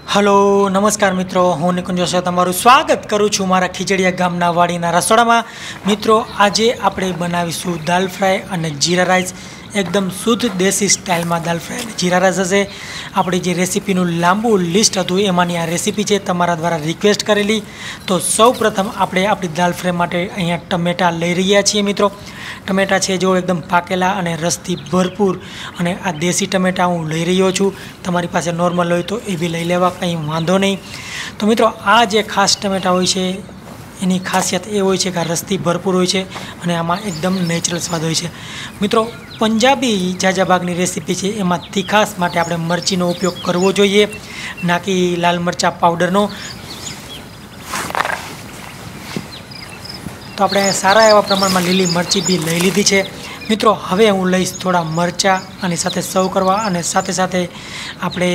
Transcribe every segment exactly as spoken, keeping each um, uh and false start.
Hello નમસ્કાર મિત્રો, હું નિકુંજ જોશી તમારું સ્વાગત કરું છું મારા ખીજડીયા ગામના વાડીના રસોડામાં। મિત્રો આજે આપણે બનાવીશું દાલ ફ્રાય અને જીરા રાઈસ। એકદમ શુદ્ધ દેશી સ્ટાઇલમાં દાલ ફ્રાય અને જીરા રાઈસ હશે। આપણી જે રેસીપીનું લાંબુ લિસ્ટ હતું એમાંની આ રેસીપી છે, તમારા દ્વારા રિક્વેસ્ટ કરેલી। તો સૌ પ્રથમ આપણે આપણી દાલ ફ્રાય માટે અહીંયા ટમેટાં લઈ રહ્યા છીએ મિત્રો। टमेटा है जो एकदम पाकेला और रसथी भरपूर और आ देशी टमेटा हूँ लई रह्यो छूँ। तमारी पासे नॉर्मल हो तो ये भी लई लेवा, कहीं वांधो नहीं। तो मित्रों आ जे खास टमेटा होय छे एनी खासियत ए होय छे कि रसथी भरपूर होय छे अने आमां एकदम नेचरल स्वाद होय छे। मित्रों पंजाबी जाजा भागनी रेसीपी है, एमां तीखास माटे आपणे मरचीनो उपयोग करवो जोईए, ना कि लाल मरचा पाउडरनो। तो આપણે સારા એવા પ્રમાણમાં લીલી મરચી બી લઈ લીધી છે મિત્રો। હવે હું લઈશ થોડા મરચાં આની સાથે સર્વ કરવા, અને સાથે સાથે આપણે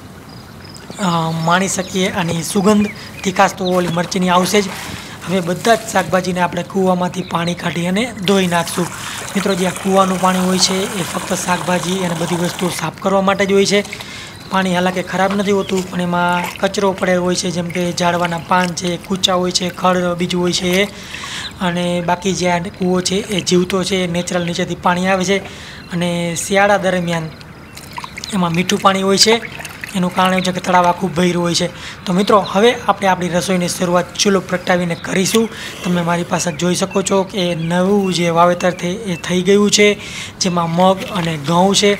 માણી શકીએ આની સુગંધ, તીખાશ તો ઓલી મરચીની આવશે જ। હવે બધા જ શાકભાજીને આપણે કૂવામાંથી પાણી કાઢી અને ધોઈ નાખશું મિત્રો। જે આ કૂવાનું પાણી હોય છે એ ફક્ત શાકભાજી અને બધી વસ્તુઓ સાફ કરવા માટે જ હોય છે। पानी हालांकि खराब नहीं होतुं, पण एमां कचरो पड़े होय छे, जेम के झाड़वाना पान है, कूचा होय छे, खड़ बीजू होय छे, अने बाकी जे आ कूवो छे ए जीवतो छे, नेचरल नीचेथी पाणी आवे छे। अने शियाळा दरमियान एमां मीठुं पाणी होय छे, एनुं कारण एवुं छे के तळाव आखुं भर्युं होय छे। तो मित्रों हवे आपणे आपणी रसोईनी शरूआत चूलो प्रगटावीने करीशुं। तमे मारी पासे जोई शको छो के नवुं जे वावेतर थे ए थई गयुं छे, जेमां मग अने घऊं छे।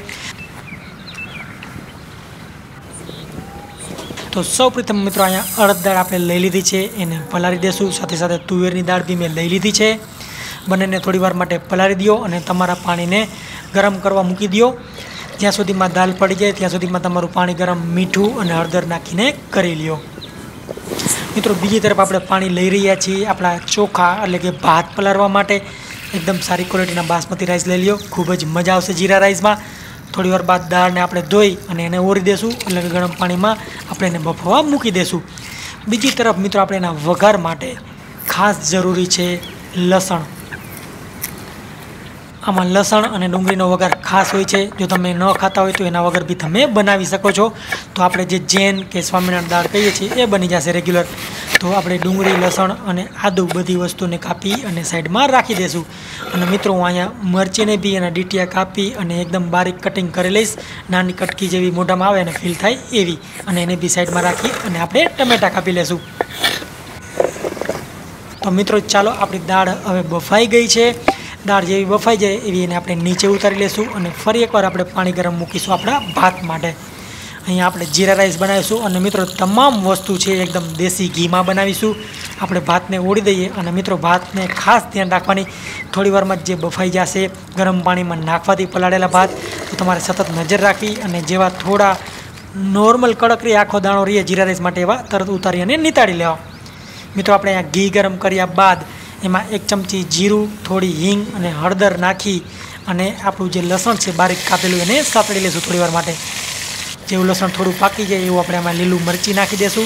तो सौ प्रथम मित्रों अँ अड़द दाळ आपणे लई लीधी है, एने पलारी देशुं। साथे साथे तुवेरनी दाळ बी मैं लई लीधी है। बंनेने थोड़ी वार माटे पलारी दियो अने तमारा पाणीने गरम करवा मूकी दियो। ज्यां सुधीमां दाळ पड़ी जाए त्यां सुधीमां तमारुं पाणी गरम मीठुं अने हळदर नाखीने करी ल्यो मित्रों। बीजी तरफ आपणे पाणी लई रह्या छीए आपणा चोखा एटले के भात पलारवा माटे। एकदम सारी क्वॉलिटीना बासमती राइस लई ल्यो, खूब ज मजा आवशे जीरा राइसमां। थोड़ी वार बाद दाळ ने आपणे धोई अने एने ओरी देशुं, એટલે કે गरम पानी में આપણે એને બફવા મૂકી દેશું। બીજી તરફ મિત્રો આપણે એના વઘાર માટે ખાસ જરૂરી છે લસણ। આમાં લસણ અને ડુંગળીનો વઘાર ખાસ હોય છે। જો તમે ન ખાતા હોય તો એના વગર બી તમે બનાવી શકો છો। તો આપણે જે જૈન કે સ્વામિનારાયણ દાળ કહીએ છીએ એ બની જશે રેગ્યુલર। તો આપણે ડુંગળી, લસણ અને આદુ બધી વસ્તુને કાપી અને સાઈડમાં રાખી દેશું। અને મિત્રો હું અહીંયા મરચીને બી એના ડીટીયા કાપી અને એકદમ બારીક કટિંગ કરી લઈશ, નાની કટકી જેવી મોઢામાં આવે અને ફીલ થાય એવી। અને એને બી સાઈડમાં રાખી અને આપણે ટમેટા કાપી લેશું। તો મિત્રો ચાલો આપણી દાળ હવે બફાઈ ગઈ છે। दाळ जेवी बफाई जाए एवी एने आपणे नीचे उतारी लेशुं अने फरी एकवार आपणे पाणी गरम मूकीशुं आपणा भात माटे। अहींया आपणे जीरा राइस बनावीशुं अने मित्रों तमाम वस्तु छे एकदम देशी घी में बनावीशुं। आपणे भातने ओળી दईए अने मित्रों भातने खास ध्यान राखवानी, थोड़ी वार में जे बफाई जशे गरम पाणी में नाखवाथी पलाळेला भात तो तमारे सतत नजर राखी अने जेवा थोड़ा नॉर्मल कड़क रहे आखो दाणो रहे जीरा राइस माटे एवा तरत उतारी अने निताड़ी लेवा। मित्रों आपणे आ घी गरम कर्या बाद एमां एक चमची जीरु, थोड़ी हींग अने हळदर नाखी अने आपणुं जे लसण छे बारीक कापेलुं एने सातળી लेशुं थोड़ी वार माटे। जेवुं लसण थोड़ुं पाकी जाए एवुं आपणे आमां લીલું मरची नाखी देशुं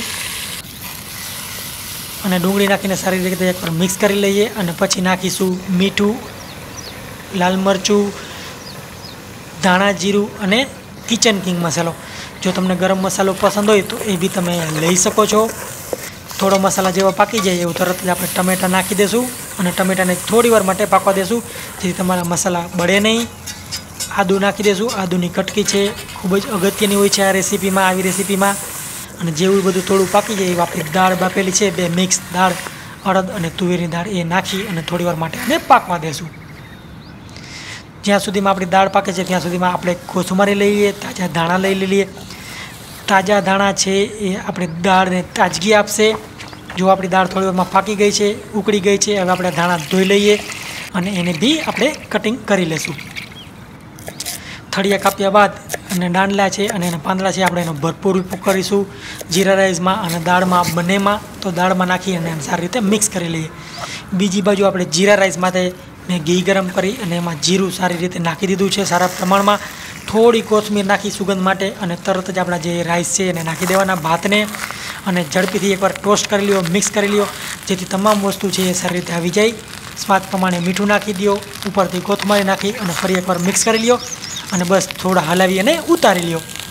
अने डूंगળી नाखीने सारी रीते एकवार मिक्स करी लईए। अने पछी नाखीशुं मीठुं, लाल मरचुं, धाणा जीरुं अने किचन किंग मसालो। जो तमने गरम मसालो पसंद होय तो ए बी तमे लई शको छो। थोड़ो मसाला जेवा पाकी जाए एवं तरत ज आपणे टमेटा नाखी देशुं अने टमेटाने थोड़ी वार माटे पाकवा देशुं, जेथी तमारा मसाला बळे नहीं। आदू नाखी देशुं, आदूनी कटकी छे खूब ज अगत्यनी होय छे आ रेसीपीमां, आवी रेसीपीमां। अने जेवुं बधुं थोड़ुं पाकी जाए एवी आपणी दाळ बाफेली छे, बे मिक्स दाळ अड़द अने तुवेरनी दाळ ए नाखी अने थोड़ी वार माटे एने पाकवा देशुं। ज्यां सुधीमां आपणी दाळ पाके छे त्यां सुधीमां आपणे कोथमरी लई लईए, ताजा धाणा लई लईए। ताजा धाणा छे ए आपणी दाळने ताजगी आपशे। जो अपनी दाळ थोड़ी वार में पाकी गई है, उकड़ी गई है, हवे आपणे धाणा धोई लईए अने एने बी आपणे कटिंग करी लेशुं। थड़िया काप्या बाद अने डांडला है अने एना પાંદડા छे आपणे एनो भरपूर उपयोग करीशुं जीरा राइसमां अने दाळमां बंनेमां। तो दाळमां नाखी अने सारी रीते मिक्स करी लईए। बीजी बाजू आपणे जीरा राइस माटे मैं घी गरम करी अने एमां जीरुं सारी रीते नाखी दीधुं छे सारा प्रमाणमां। थोड़ी कोथमीर नाखी सुगंध माटे अने तरत ज आपणा जे राइस छे एने नाखी देवाना भातने अने झड़पीथी एकवार टोस्ट करी ल्यो, मिक्स करी ल्यो, जेथी तमाम वस्तु छे ए सारी रीते आवी जाय। स्वाद प्रमाणे मीठुं नाखी दियो, उपरथी कोथमरी नाखी अने फरी एकवार मिक्स करी ल्यो अने बस थोड़ा हलावी अने उतारी ल्यो।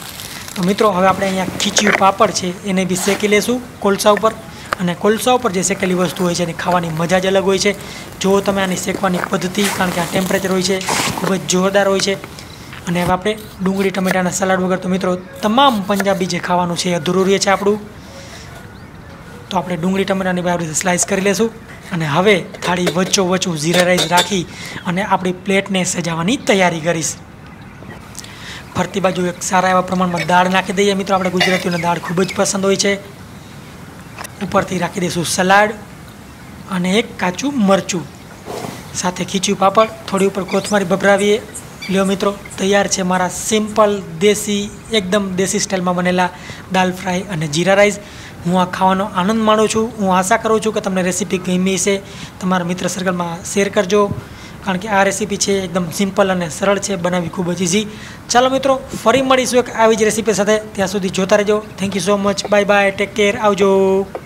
તો મિત્રો હવે આપણે અહીંયા ખીચ્યું પાપડ છે એને બી શેકી લેશું કોલસા ઉપર, અને કોલસા ઉપર જે શેકેલી વસ્તુ હોય છે એની ખાવાની મજા જ અલગ હોય છે. જો તમે આની શેકવાની પદ્ધતિ, કારણ કે આ ટેમ્પરેચર હોય છે ખૂબ જ જોરદાર હોય છે. અને હવે આપણે ડુંગળી ટમેટાના સલાડ વગર તો મિત્રો તમામ પંજાબી જે ખાવાનું છે એ અધૂરું રહે છે આપણું. તો આપણે ડુંગળી ટમેટાની આવી રીતે સ્લાઇસ કરી લેશું, અને હવે થાળી વચ્ચો વચ્ચું જીરા રાઈસ રાખી અને આપણી પ્લેટને સજાવવાની તૈયારી કરીશ. ફરતી બાજુ એક સારા એવા પ્રમાણમાં દાળ નાખી દઈએ મિત્રો. આપણે ગુજરાતીઓને દાળ ખૂબ જ પસંદ હોય છે. ઉપરથી રાખી દઈશું સલાડ અને એક કાચું મરચું, સાથે ખીચ્યું પાપડ, થોડી ઉપર કોથમરી ભભરાવીએ. લ્યો મિત્રો, તૈયાર છે મારા સિમ્પલ દેશી, એકદમ દેશી સ્ટાઇલમાં બનેલા દાલ ફ્રાય અને જીરા રાઈસ. હું આ ખાવાનો આનંદ માણું છું. હું આશા કરું છું કે તમને રેસીપી ગમી છે. તમારા મિત્ર સર્કલમાં શેર કરજો, કારણ કે આ રેસીપી છે એકદમ સિમ્પલ અને સરળ છે, બનાવવી ખૂબ જ ઇઝી. ચાલો મિત્રો, ફરી મળીશું એક આવી જ રેસીપી સાથે. ત્યાં સુધી જોતા રહેજો. Thank you so much. Bye bye, take care, આવજો.